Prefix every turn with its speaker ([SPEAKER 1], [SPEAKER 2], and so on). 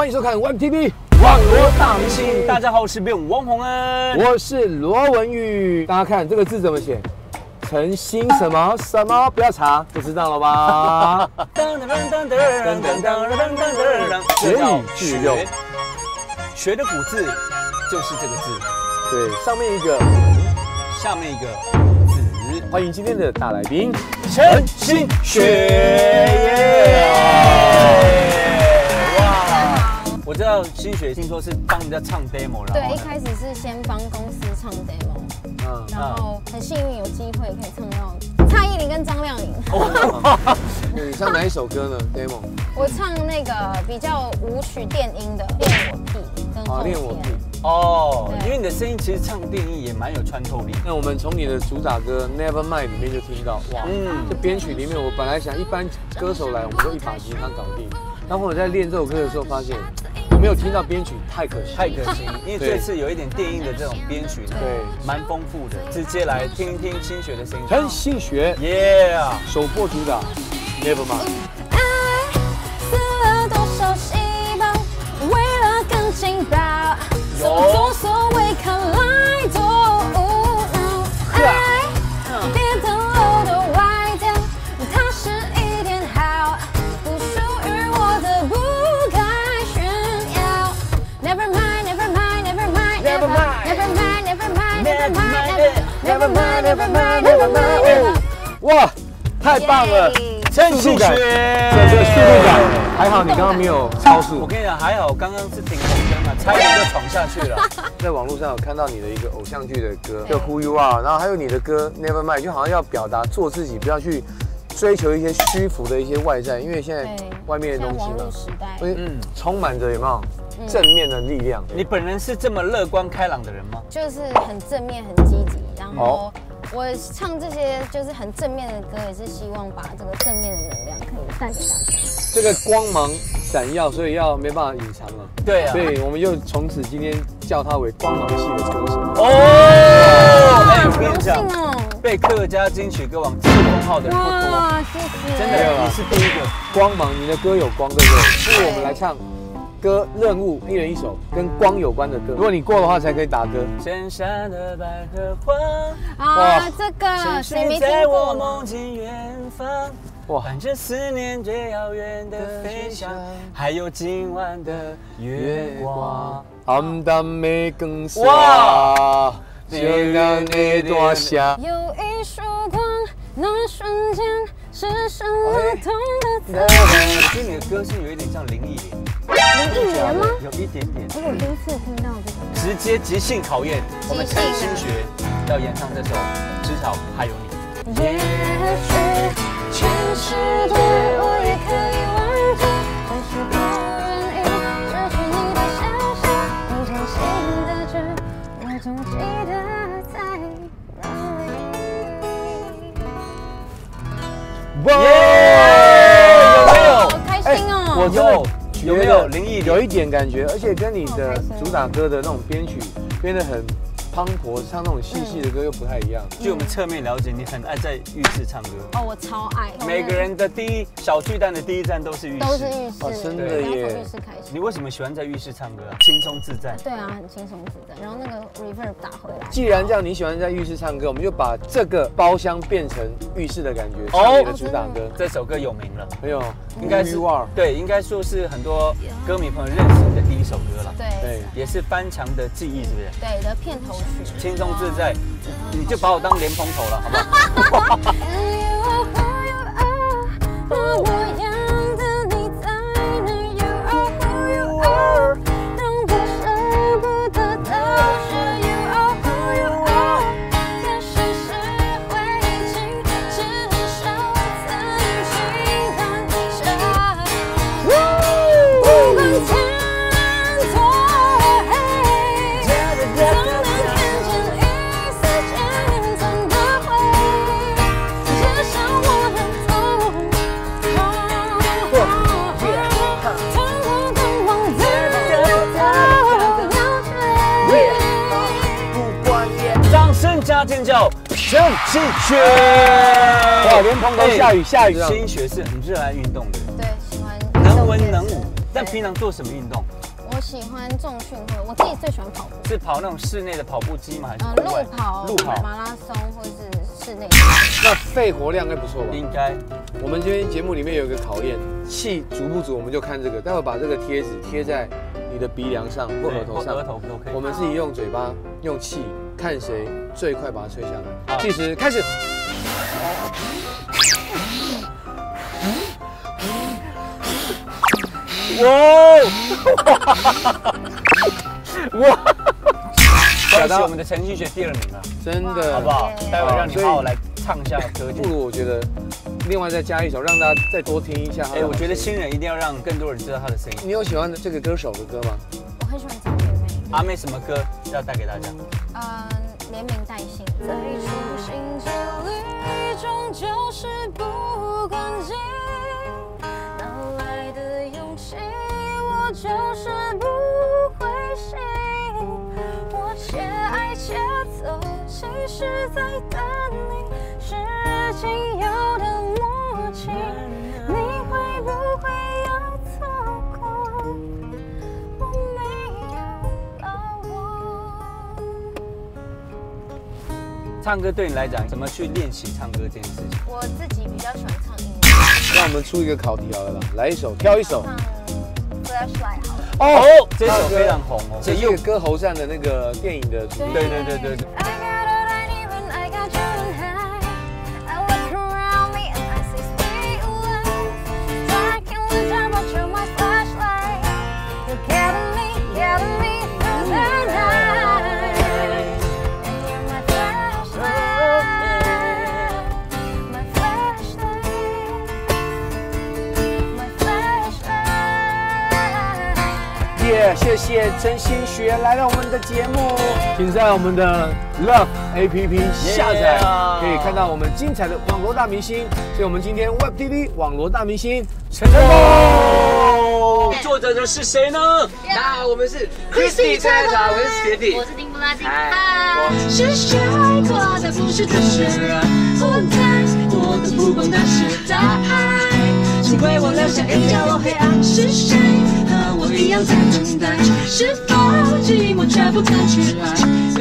[SPEAKER 1] 欢迎收看 Web TV
[SPEAKER 2] 网罗大明星。大家好，我是编舞汪宏恩，
[SPEAKER 1] 我是罗文玉。大家看这个字怎么写？诚心什么什么？不要查，不知道了吧？
[SPEAKER 2] 这叫
[SPEAKER 1] 学用，
[SPEAKER 2] 学的古字就是这个字，
[SPEAKER 1] 对，上面一个，
[SPEAKER 2] 下面一个子。
[SPEAKER 1] 欢迎今天的大来宾
[SPEAKER 2] 陈星雪。我知道新学听说是帮人家唱 demo 了。
[SPEAKER 3] 对，一开始是先帮公司唱 demo，然后很幸运有機會可以唱到蔡依林跟張亮穎。
[SPEAKER 1] 你唱哪一首歌呢 ？demo？
[SPEAKER 3] 我唱那个比較舞曲電音的《戀我屁》跟後天。
[SPEAKER 1] 戀我屁。
[SPEAKER 2] 哦，因为你的声音其实唱電音也蛮有穿透力。
[SPEAKER 1] 那我们从你的主打歌 Nevermind 里面就听到，哇，这编曲里面我本来想一般歌手来，我们就一把吉他搞定。然后我在练这首歌的时候发现，我没有听到编曲，太可惜，
[SPEAKER 2] 太可惜，因为这次有一点电音的这种编曲，
[SPEAKER 1] 对，
[SPEAKER 2] 蛮丰富的。直接来听一听新学的声音。
[SPEAKER 1] 陈星雪，
[SPEAKER 2] 耶！
[SPEAKER 1] 首播主打 Nevermind。
[SPEAKER 3] 爱死了多少细胞，为了更劲爆，所作所为看来多无脑。爱跌得漏的歪掉，它是一点好，不属于我的不该炫耀。Never mind, never mind, never mind, never mind, never mind, never mind, never mind, never mind, never mind。
[SPEAKER 1] 哇，太棒了！
[SPEAKER 2] 陈星雪，
[SPEAKER 1] 整个速度感还好，你刚刚没有超速。
[SPEAKER 2] 我跟你讲，还好，刚刚是停红灯嘛，差点就闯下去了。
[SPEAKER 1] 在网络上有看到你的一个偶像剧的歌，叫 Who You Are， 然后还有你的歌 Nevermind， 就好像要表达做自己，不要去追求一些虚浮的一些外在，因为现在外面的东西嘛，所以充满着有没有正面的力量？
[SPEAKER 2] 你本人是这么乐观开朗的人吗？
[SPEAKER 3] 就是很正面、很积极，然后我唱这些就是很正面的歌，也是希望把这个正面的能量可以带给大家。
[SPEAKER 1] 这个光芒闪耀，所以要没办法隐藏了。
[SPEAKER 2] 对啊，
[SPEAKER 1] 所以我们就从此今天叫他为光芒系的歌手。
[SPEAKER 2] 哦，哎，我跟你讲，被客家金曲歌王赐封号的人不多，
[SPEAKER 3] 哇，谢谢，
[SPEAKER 2] 真的，你是第一个。
[SPEAKER 1] 光芒，你的歌有光，对不对？所以我们来唱歌任务，一人一首跟光有关的歌。如果你过的话，才可以打歌。
[SPEAKER 2] 山下的百合花
[SPEAKER 3] 啊，这个谁没听过？
[SPEAKER 2] 我梦境远方，哇，伴着思念最遥远的飞翔，还有今晚的月光。
[SPEAKER 1] 暗淡的光线，哇，就让你大声。
[SPEAKER 3] 有一束光，那瞬间是什么痛的滋味？
[SPEAKER 2] 我觉得你的歌声有一点像林忆莲。
[SPEAKER 3] 林忆莲吗？
[SPEAKER 2] 有一点点。
[SPEAKER 3] 我第一次听到这个。
[SPEAKER 2] 直接即兴考验，我们陈星学要演唱这首《至少还有你》。
[SPEAKER 3] 也许全世界我也可以忘记，只是不愿意失去你的消息。你掌心的痣，我总记得在哪里。
[SPEAKER 1] 耶！
[SPEAKER 2] 有没有？
[SPEAKER 3] 好开心哦！
[SPEAKER 1] 我真的
[SPEAKER 2] 有没有林忆莲？
[SPEAKER 1] 有一点感觉，而且跟你的主打歌的那种编曲编得很磅礴，唱那种细细的歌又不太一样。
[SPEAKER 2] 据我们侧面了解，你很爱在浴室唱歌。
[SPEAKER 3] 哦，我超爱。
[SPEAKER 2] 每个人的小巨蛋的第一站都是浴室。
[SPEAKER 3] 都是浴室，
[SPEAKER 1] 哦，真的耶！
[SPEAKER 3] 从浴室开始。
[SPEAKER 2] 你为什么喜欢在浴室唱歌啊？轻松自在。
[SPEAKER 3] 对啊，很轻松自在。然后那个 reverb 打回来。
[SPEAKER 1] 既然这样，你喜欢在浴室唱歌，我们就把这个包厢变成浴室的感觉，唱你的主打歌。
[SPEAKER 2] 这首歌有名了，
[SPEAKER 1] 没有？
[SPEAKER 2] 应该是对，应该说是很多歌迷朋友认识你的第一首歌了。
[SPEAKER 3] 对，
[SPEAKER 2] 也是翻墙的记忆，是不是？
[SPEAKER 3] 对的片头曲。
[SPEAKER 2] 轻松自在，你就把我当莲蓬头了，好不好？加尖叫，陈星学！
[SPEAKER 1] 哇，连蓬头下雨，
[SPEAKER 2] 新学是很热爱运动的人，
[SPEAKER 3] 对，喜欢
[SPEAKER 2] 能文能武。但平常做什么运动？
[SPEAKER 3] 喜欢重训或者我自己最喜欢跑步。
[SPEAKER 2] 是跑那种室内的跑步机吗？还是
[SPEAKER 3] 路跑、马拉松或者是室内。
[SPEAKER 1] 那肺活量应该不错吧？
[SPEAKER 2] 应该。
[SPEAKER 1] 我们今天节目里面有一个考验，气足不足，我们就看这个。待会把这个贴纸贴在你的鼻梁上或额头上，
[SPEAKER 2] 额头都可以。
[SPEAKER 1] 我们自己用嘴巴用气，看谁最快把它吹下来。计时开始。
[SPEAKER 2] 哇！哇！恭喜我们的陈奕迅第2名了，
[SPEAKER 1] 真的，
[SPEAKER 2] 好不好？待会让你好好来唱一下歌。
[SPEAKER 1] 不如我觉得，另外再加一首，让大家再多听一下。
[SPEAKER 2] 哎，我觉得新人一定要让更多人知道他的声音。
[SPEAKER 1] 你有喜欢这个歌手的歌吗？
[SPEAKER 3] 我很喜欢张惠妹。
[SPEAKER 2] 阿妹什么歌要带给大家？
[SPEAKER 3] 连名带姓。在处心积虑中，就是不管尽。我就是不会醒，我且爱且走，其实在等你，是仅有的默契，你会不会有错过？我没有把握。
[SPEAKER 2] 唱歌对你来讲，怎么去练习唱歌这件事情？
[SPEAKER 3] 我自己比较喜欢唱音乐。
[SPEAKER 1] 让我们出一个考题好了啦，来一首，挑一首。
[SPEAKER 3] Flashlight 好了。
[SPEAKER 2] 哦，这首非常红哦，
[SPEAKER 1] 这是歌喉战的那个电影的主题。
[SPEAKER 2] 对。
[SPEAKER 1] 谢谢真心学来到我们的节目，请在我们的 Love APP 下载，可以看到我们精彩的网络大明星。所以我们今天 Web TV 网络大明星成功。
[SPEAKER 2] 作者的是谁呢？
[SPEAKER 1] 那我们是 Christy 蔡彩，我是学弟，
[SPEAKER 3] 我是丁布拉丁。
[SPEAKER 4] 是谁过的不是这些人？我在我的不光的是大海，请为我留下一角落黑暗。是谁和我一样在等待？是否寂寞却不肯去爱？